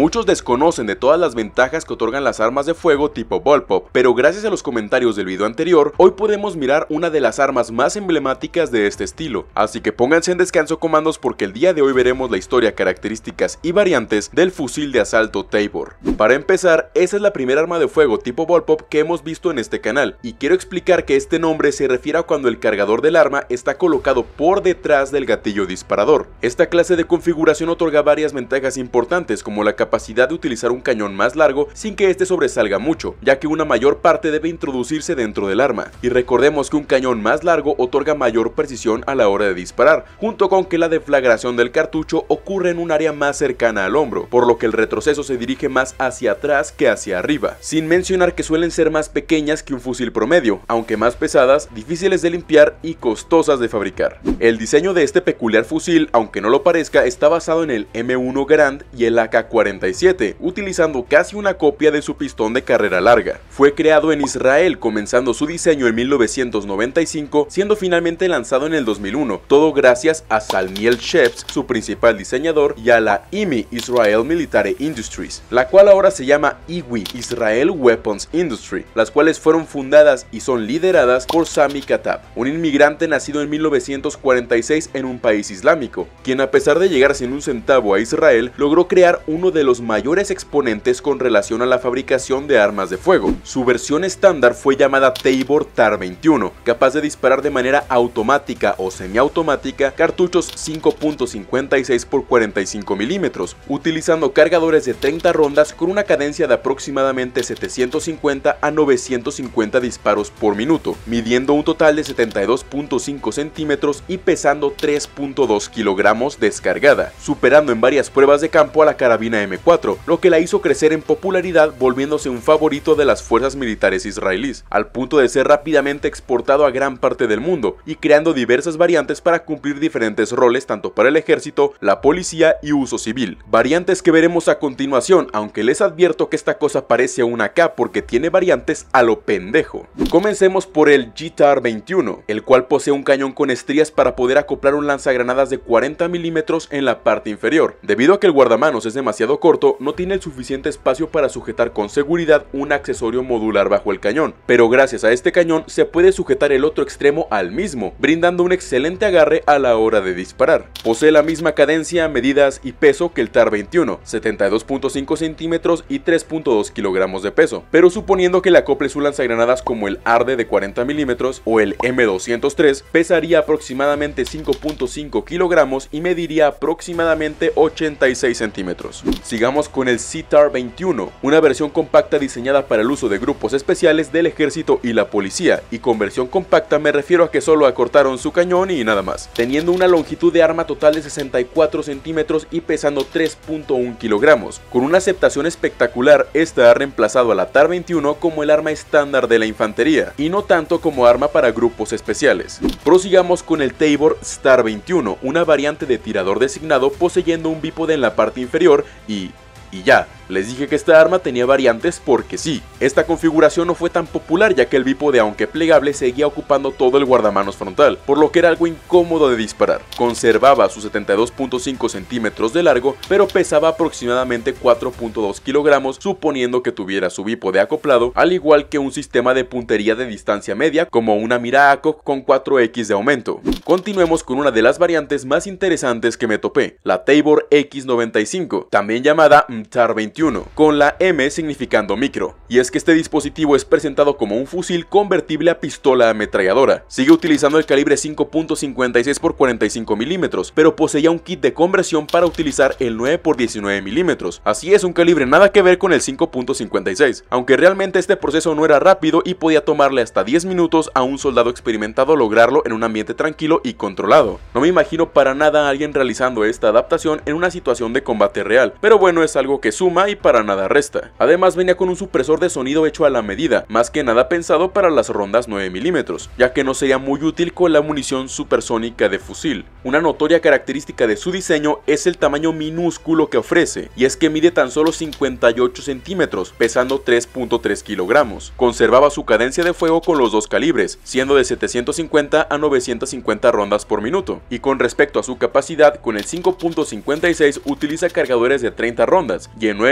Muchos desconocen de todas las ventajas que otorgan las armas de fuego tipo Bullpup, pero gracias a los comentarios del video anterior, hoy podemos mirar una de las armas más emblemáticas de este estilo. Así que pónganse en descanso, comandos, porque el día de hoy veremos la historia, características y variantes del fusil de asalto Tabor. Para empezar, esa es la primera arma de fuego tipo Bullpup que hemos visto en este canal, y quiero explicar que este nombre se refiere a cuando el cargador del arma está colocado por detrás del gatillo disparador. Esta clase de configuración otorga varias ventajas importantes, como la capacidad de utilizar un cañón más largo sin que este sobresalga mucho, ya que una mayor parte debe introducirse dentro del arma, y recordemos que un cañón más largo otorga mayor precisión a la hora de disparar, junto con que la deflagración del cartucho ocurre en un área más cercana al hombro, por lo que el retroceso se dirige más hacia atrás que hacia arriba, sin mencionar que suelen ser más pequeñas que un fusil promedio, aunque más pesadas, difíciles de limpiar y costosas de fabricar. El diseño de este peculiar fusil, aunque no lo parezca, está basado en el M1 Garand y el AK-47, utilizando casi una copia de su pistón de carrera larga. Fue creado en Israel, comenzando su diseño en 1995, siendo finalmente lanzado en el 2001, todo gracias a Salmiel Sheps, su principal diseñador, y a la IMI Israel Military Industries, la cual ahora se llama IWI Israel Weapons Industry, las cuales fueron fundadas y son lideradas por Sami Katab, un inmigrante nacido en 1946 en un país islámico, quien a pesar de llegar sin un centavo a Israel, logró crear uno de los mayores exponentes con relación a la fabricación de armas de fuego. Su versión estándar fue llamada Tabor TAR-21, capaz de disparar de manera automática o semiautomática cartuchos 5.56 x 45 milímetros, utilizando cargadores de 30 rondas con una cadencia de aproximadamente 750 a 950 disparos por minuto, midiendo un total de 72.5 centímetros y pesando 3.2 kilogramos descargada, superando en varias pruebas de campo a la carabina M4, lo que la hizo crecer en popularidad, volviéndose un favorito de las fuerzas militares israelíes, al punto de ser rápidamente exportado a gran parte del mundo y creando diversas variantes para cumplir diferentes roles tanto para el ejército, la policía y uso civil. Variantes que veremos a continuación, aunque les advierto que esta cosa parece una AK porque tiene variantes a lo pendejo. Comencemos por el GTAR-21, el cual posee un cañón con estrías para poder acoplar un lanzagranadas de 40 milímetros en la parte inferior. Debido a que el guardamanos es demasiado corto, no tiene el suficiente espacio para sujetar con seguridad un accesorio modular bajo el cañón, pero gracias a este cañón se puede sujetar el otro extremo al mismo, brindando un excelente agarre a la hora de disparar. Posee la misma cadencia, medidas y peso que el TAR-21, 72.5 centímetros y 3.2 kilogramos de peso, pero suponiendo que le acople su lanzagranadas como el ARDE de 40 milímetros o el M203, pesaría aproximadamente 5.5 kilogramos y mediría aproximadamente 86 centímetros. Sigamos con el CTAR-21, una versión compacta diseñada para el uso de grupos especiales del ejército y la policía, y con versión compacta me refiero a que solo acortaron su cañón y nada más, teniendo una longitud de arma total de 64 centímetros y pesando 3.1 kilogramos. Con una aceptación espectacular, esta ha reemplazado a la TAR-21 como el arma estándar de la infantería, y no tanto como arma para grupos especiales. Prosigamos con el Tabor STAR-21, una variante de tirador designado poseyendo un bípode en la parte inferior y ya. Les dije que esta arma tenía variantes porque sí. Esta configuración no fue tan popular ya que el bípode, aunque plegable, seguía ocupando todo el guardamanos frontal, por lo que era algo incómodo de disparar. Conservaba sus 72.5 centímetros de largo, pero pesaba aproximadamente 4.2 kilogramos, suponiendo que tuviera su bípode acoplado, al igual que un sistema de puntería de distancia media como una mira ACOG con 4X de aumento. Continuemos con una de las variantes más interesantes que me topé, la Tabor X95, también llamada TAR-21, con la M significando micro, y es que este dispositivo es presentado como un fusil convertible a pistola ametralladora. Sigue utilizando el calibre 5.56 x 45 milímetros, pero poseía un kit de conversión para utilizar el 9 x 19 milímetros. Así es, un calibre nada que ver con el 5.56, aunque realmente este proceso no era rápido y podía tomarle hasta 10 minutos a un soldado experimentado lograrlo en un ambiente tranquilo y controlado. No me imagino para nada a alguien realizando esta adaptación en una situación de combate real, pero bueno, es algo que suma y para nada resta. Además venía con un supresor de sonido hecho a la medida, más que nada pensado para las rondas 9 milímetros, ya que no sería muy útil con la munición supersónica de fusil. Una notoria característica de su diseño es el tamaño minúsculo que ofrece, y es que mide tan solo 58 centímetros, pesando 3.3 kilogramos. Conservaba su cadencia de fuego con los dos calibres, siendo de 750 a 950 rondas por minuto, y con respecto a su capacidad, con el 5.56 utiliza cargadores de 30 rondas, y en 9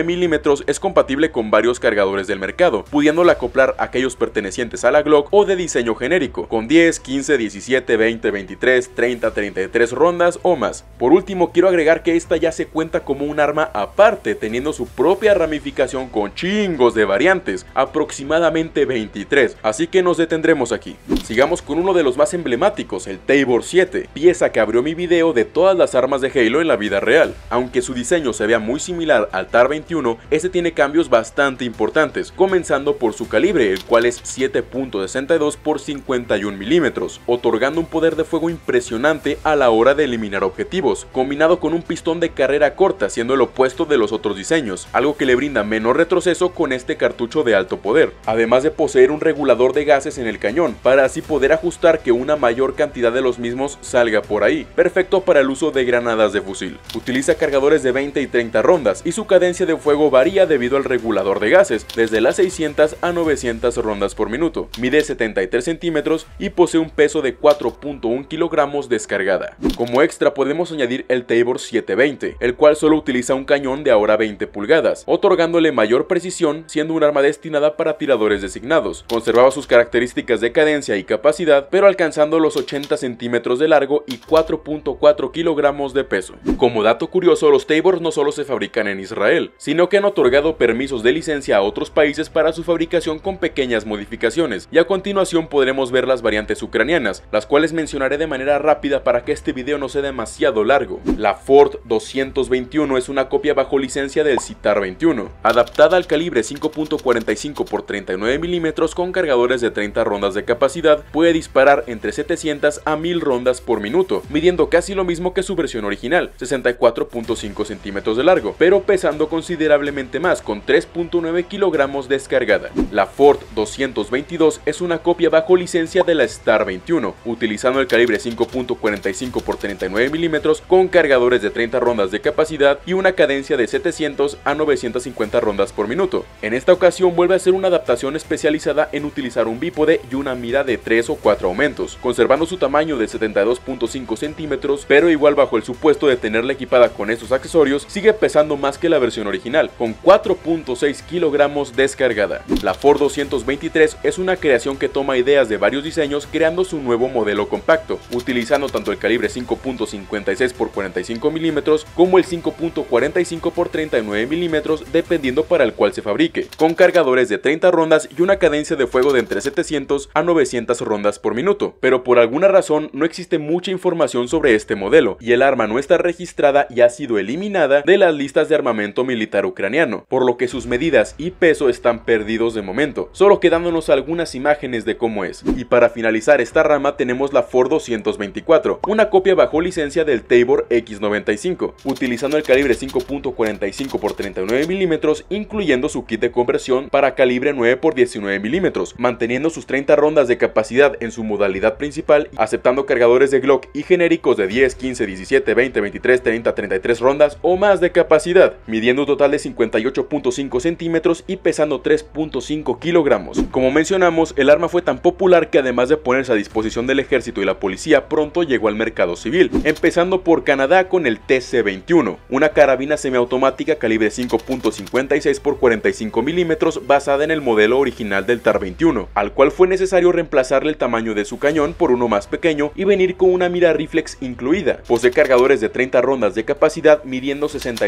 39 mm es compatible con varios cargadores del mercado, pudiéndola acoplar aquellos pertenecientes a la Glock o de diseño genérico, con 10, 15, 17, 20, 23, 30, 33 rondas o más. Por último, quiero agregar que esta ya se cuenta como un arma aparte, teniendo su propia ramificación con chingos de variantes, aproximadamente 23, así que nos detendremos aquí. Sigamos con uno de los más emblemáticos, el Tabor 7, pieza que abrió mi video de todas las armas de Halo en la vida real. Aunque su diseño se vea muy similar al TAR 21, este tiene cambios bastante importantes, comenzando por su calibre, el cual es 7.62 por 51 milímetros, otorgando un poder de fuego impresionante a la hora de eliminar objetivos, combinado con un pistón de carrera corta, siendo el opuesto de los otros diseños, algo que le brinda menor retroceso con este cartucho de alto poder, además de poseer un regulador de gases en el cañón, para así poder ajustar que una mayor cantidad de los mismos salga por ahí, perfecto para el uso de granadas de fusil. Utiliza cargadores de 20 y 30 rondas y su cadencia de fuego varía debido al regulador de gases, desde las 600 a 900 rondas por minuto. Mide 73 centímetros y posee un peso de 4.1 kilogramos descargada. Como extra podemos añadir el Tabor 720, el cual solo utiliza un cañón de ahora 20 pulgadas, otorgándole mayor precisión, siendo un arma destinada para tiradores designados. Conservaba sus características de cadencia y capacidad, pero alcanzando los 80 centímetros de largo y 4.4 kilogramos de peso. Como dato curioso, los Tabors no solo se fabrican en Israel, sino que han otorgado permisos de licencia a otros países para su fabricación con pequeñas modificaciones, y a continuación podremos ver las variantes ucranianas, las cuales mencionaré de manera rápida para que este video no sea demasiado largo. La Ford 221 es una copia bajo licencia del TAR 21, adaptada al calibre 5.45 por 39 milímetros con cargadores de 30 rondas de capacidad. Puede disparar entre 700 a 1000 rondas por minuto, midiendo casi lo mismo que su versión original, 64.5 centímetros de largo, pero pesando considerablemente más, con 3.9 kilogramos descargada. La Ford 222 es una copia bajo licencia de la TAR 21, utilizando el calibre 5.45 por 39 milímetros con cargadores de 30 rondas de capacidad y una cadencia de 700 a 950 rondas por minuto. En esta ocasión vuelve a ser una adaptación especializada en utilizar un bípode y una mira de 3 o 4 aumentos, conservando su tamaño de 72.5 centímetros, pero igual bajo el supuesto de tenerla equipada con estos accesorios, sigue pesando más que la versión original, con 4.6 kilogramos descargada. La Ford 223 es una creación que toma ideas de varios diseños creando su nuevo modelo compacto, utilizando tanto el calibre 5.56 por 45 milímetros como el 5.45 por 39 milímetros dependiendo para el cual se fabrique, con cargadores de 30 rondas y una cadencia de fuego de entre 700 a 900 rondas por minuto, pero por alguna razón no existe mucha información sobre este modelo y el arma no está registrada y ha sido eliminada de las listas de armamento militar ucraniano, por lo que sus medidas y peso están perdidos de momento, solo quedándonos algunas imágenes de cómo es. Y para finalizar esta rama tenemos la Ford 224, una copia bajo licencia del Tabor X95, utilizando el calibre 5.45 por 39 milímetros, incluyendo su kit de conversión para calibre 9 por 19 milímetros, manteniendo sus 30 rondas de capacidad en su modalidad principal, aceptando cargadores de Glock y genéricos de 10, 15, 17, 20, 23, 30, 33 rondas o más de capacidad, midiendo un total de 58.5 centímetros y pesando 3.5 kilogramos. Como mencionamos, el arma fue tan popular que además de ponerse a disposición del ejército y la policía, pronto llegó al mercado civil, empezando por Canadá con el TC-21, una carabina semiautomática calibre 5.56 por 45 milímetros basada en el modelo original del TAR 21, al cual fue necesario reemplazarle el tamaño de su cañón por uno más pequeño y venir con una mira reflex incluida. Posee cargadores de 30 rondas de capacidad midiendo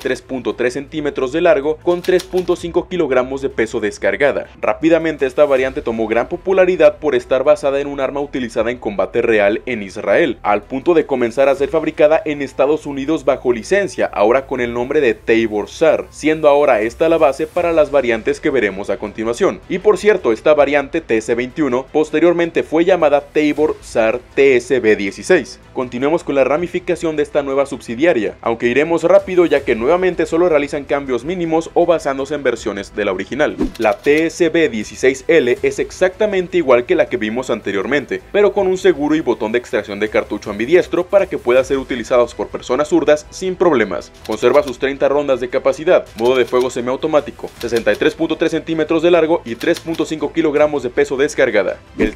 63.3 centímetros de largo con 3.5 kilogramos de peso descargada. Rápidamente esta variante tomó gran popularidad por estar basada en un arma utilizada en combate real en Israel, al punto de comenzar a ser fabricada en Estados Unidos bajo licencia, ahora con el nombre de Tabor SAR, siendo ahora esta la base para las variantes que veremos a continuación. Y por cierto, esta variante TC-21 posteriormente fue llamada Tabor SAR TSB-16. Continuemos con la ramificación de esta nueva subsidiaria, aunque iremos rápido ya que nuevamente solo realizan cambios mínimos o basándose en versiones de la original. La TSB-16L es exactamente igual que la que vimos anteriormente, pero con un seguro y botón de extracción de cartucho ambidiestro para que pueda ser utilizados por personas zurdas sin problemas. Conserva sus 30 rondas de capacidad, modo de fuego semiautomático, 63.3 centímetros de largo y 3.5 kilogramos de peso descargada. El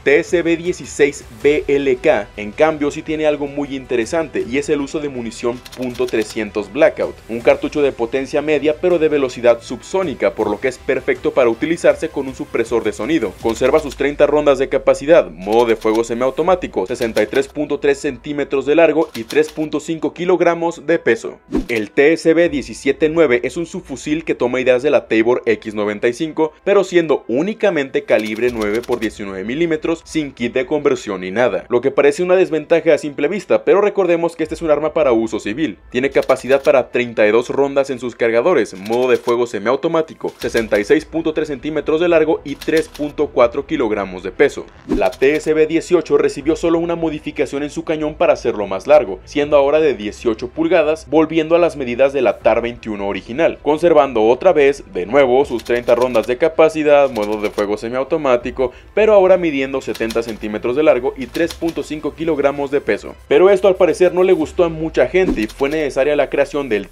TSB-16BLK en cambio sí tiene algo muy interesante y es el uso de munición .300 Blackout, un cartucho de potencia media pero de velocidad subsónica, por lo que es perfecto para utilizarse con un supresor de sonido. Conserva sus 30 rondas de capacidad, modo de fuego semiautomático, 63.3 centímetros de largo y 3.5 kilogramos de peso. El TSB-17-9 es un subfusil que toma ideas de la Tabor X95, pero siendo únicamente calibre 9x19 mm sin kit de conversión ni nada, lo que parece una desventaja a simple vista, pero recordemos que este es un arma para uso civil. Tiene capacidad para 32 rondas en sus cargadores, modo de fuego semiautomático, 66.3 centímetros de largo y 3.4 kilogramos de peso. La TSB-18 recibió solo una modificación en su cañón para hacerlo más largo, siendo ahora de 18 pulgadas, volviendo a las medidas de la TAR-21 original, conservando otra vez, de nuevo, sus 30 rondas de capacidad, modo de fuego semiautomático, pero ahora midiendo 70 centímetros de largo y 3.5 kilogramos de peso. Pero esto al parecer no le gustó a mucha gente y fue necesaria la creación del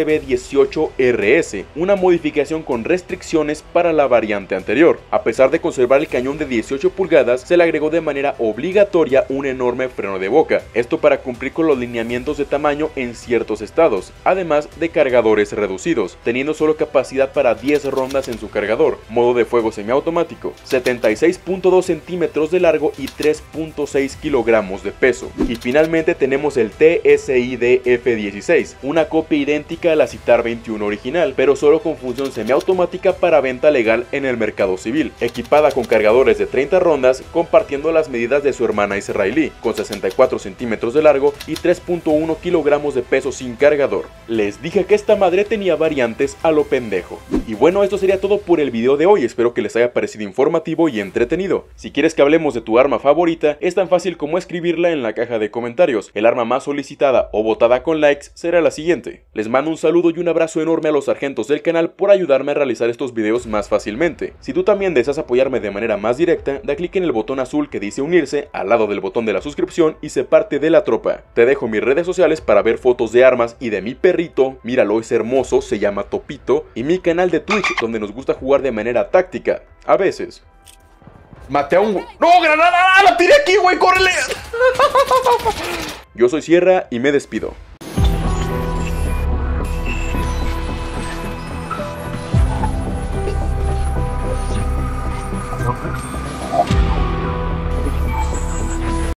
TSB-18RS, una modificación con restricciones para la variante anterior. A pesar de conservar el cañón de 18 pulgadas, se le agregó de manera obligatoria un enorme freno de boca, esto para cumplir con los lineamientos de tamaño en ciertos estados, además de cargadores reducidos, teniendo solo capacidad para 10 rondas en su cargador, modo de fuego semiautomático, 76.2 centímetros de largo y 3.6 kilogramos de peso. Y finalmente tenemos el TSID-F16, una copia idéntica a la TAR-21 original, pero solo con función semiautomática para venta legal en el mercado civil, equipada con cargadores de 30 rondas, compartiendo las medidas de su hermana israelí, con 64 centímetros de largo y 3.1 kilogramos de peso sin cargador. Les dije que esta madre tenía variantes a lo pendejo. Y bueno, esto sería todo por el video de hoy, espero que les haya parecido informativo y entretenido. Si quieres que hablemos de tu arma favorita, es tan fácil como escribirla en la caja de comentarios. El arma más solicitada o votada con likes será la siguiente. Les mando un saludo y un abrazo enorme a los sargentos del canal por ayudarme a realizar estos videos más fácilmente. Si tú también deseas apoyarme de manera más directa, da clic en el botón azul que dice unirse al lado del botón de la suscripción y sé parte de la tropa. Te dejo mis redes sociales para ver fotos de armas y de mi perrito, míralo, es hermoso, se llama Topito, y mi canal de Twitch donde nos gusta jugar de manera táctica, a veces. Maté a un... ¡No, granada! ¡La tiré aquí, güey! ¡Córrele! Yo soy Sierra y me despido.